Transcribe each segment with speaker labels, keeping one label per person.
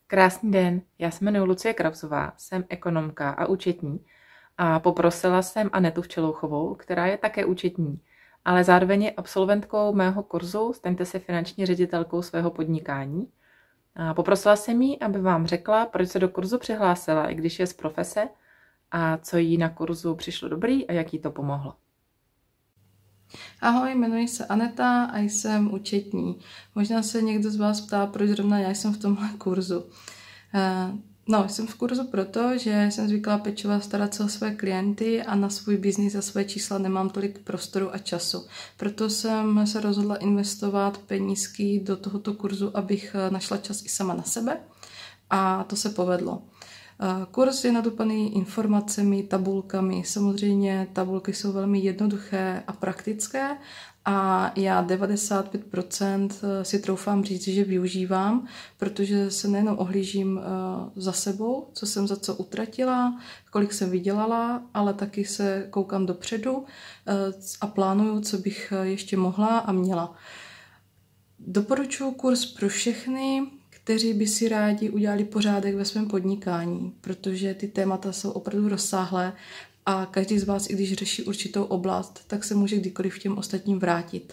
Speaker 1: Krásný den, já se jmenuji Lucie Kravzová, jsem ekonomka a účetní a poprosila jsem Anetu Včelouchovou, která je také účetní, ale zároveň je absolventkou mého kurzu Staňte se finanční ředitelkou svého podnikání. A poprosila jsem jí, aby vám řekla, proč se do kurzu přihlásila, i když je z profese, a co jí na kurzu přišlo dobrý a jak jí to pomohlo.
Speaker 2: Ahoj, jmenuji se Aneta a jsem účetní. Možná se někdo z vás ptá, proč zrovna já jsem v tomhle kurzu. Jsem v kurzu proto, že jsem zvyklá pečovat, starat se o své klienty a na svůj biznis a své čísla nemám tolik prostoru a času. Proto jsem se rozhodla investovat penízky do tohoto kurzu, abych našla čas i sama na sebe, a to se povedlo. Kurz je nadupaný informacemi, tabulkami. Samozřejmě tabulky jsou velmi jednoduché a praktické a já 95% si troufám říct, že využívám, protože se nejenom ohlížím za sebou, co jsem za co utratila, kolik jsem vydělala, ale taky se koukám dopředu a plánuju, co bych ještě mohla a měla. Doporučuji kurz pro všechny, kteří by si rádi udělali pořádek ve svém podnikání, protože ty témata jsou opravdu rozsáhlé a každý z vás, i když řeší určitou oblast, tak se může kdykoliv těm ostatním vrátit.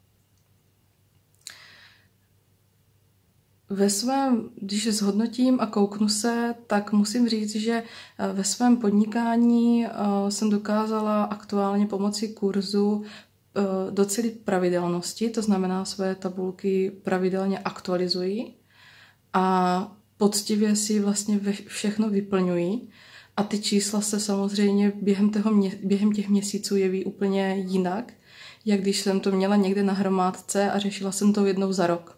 Speaker 2: Když zhodnotím a kouknu se, tak musím říct, že ve svém podnikání jsem dokázala aktuálně pomocí kurzu docelit pravidelnosti, to znamená, své tabulky pravidelně aktualizuji a poctivě si vlastně všechno vyplňuji a ty čísla se samozřejmě během těch měsíců jeví úplně jinak, jak když jsem to měla někde na hromádce a řešila jsem to jednou za rok.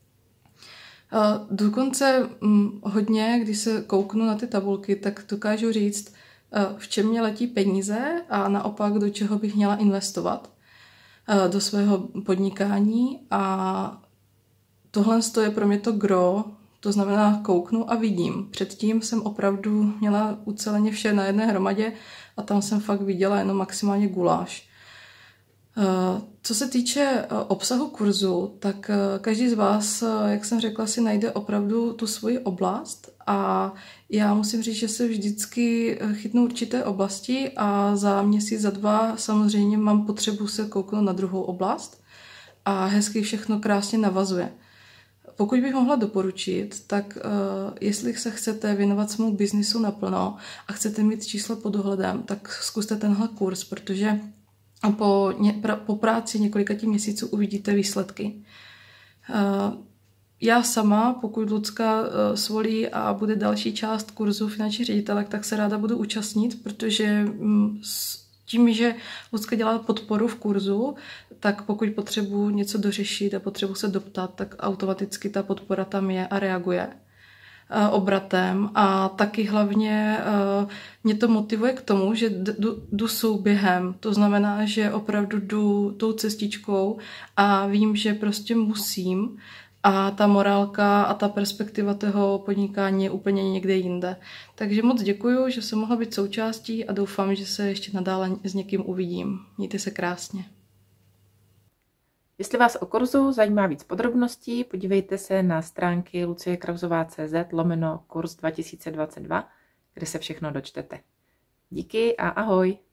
Speaker 2: Dokonce hodně, když se kouknu na ty tabulky, tak dokážu říct, v čem mě letí peníze a naopak do čeho bych měla investovat do svého podnikání, a tohle je pro mě to gro. To znamená, kouknu a vidím. Předtím jsem opravdu měla uceleně vše na jedné hromadě a tam jsem fakt viděla jenom maximálně guláš. Co se týče obsahu kurzu, tak každý z vás, jak jsem řekla, si najde opravdu tu svoji oblast a já musím říct, že se vždycky chytnu určité oblasti a za měsíc, za dva samozřejmě mám potřebu se kouknout na druhou oblast a hezky všechno krásně navazuje. Pokud bych mohla doporučit, tak jestli se chcete věnovat svému biznisu naplno a chcete mít čísla pod dohledem, tak zkuste tenhle kurz, protože po práci několika měsíců uvidíte výsledky. Já sama, pokud Lucka svolí a bude další část kurzu finanční ředitelek, tak se ráda budu účastnit, protože tím, že Lucka dělá podporu v kurzu, tak pokud potřebuji něco dořešit a potřebuji se doptat, tak automaticky ta podpora tam je a reaguje obratem. A taky hlavně mě to motivuje k tomu, že jdu souběhem. To znamená, že opravdu jdu tou cestičkou a vím, že prostě musím. A ta morálka a ta perspektiva toho podnikání je úplně někde jinde. Takže moc děkuju, že jsem mohla být součástí a doufám, že se ještě nadále s někým uvidím. Mějte se krásně.
Speaker 1: Jestli vás o kurzu zajímá víc podrobností, podívejte se na stránky luciekravzová.cz/kurs 2022, kde se všechno dočtete. Díky a ahoj!